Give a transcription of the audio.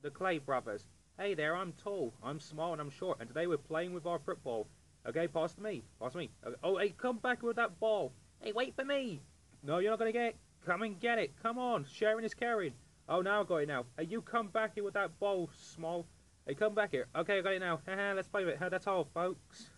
the Clay brothers. Hey there, I'm tall, I'm small, and I'm short, and today we're playing with our football. Okay, pass to me. Pass to me. Okay. Oh, hey, come back with that ball. Hey, wait for me. No, you're not going to get it. Come and get it. Come on. Sharing is caring. Oh, now I got it now. Hey, you come back here with that ball, small. Hey, come back here. Okay, I got it now. Haha, let's play with it. That's all, folks.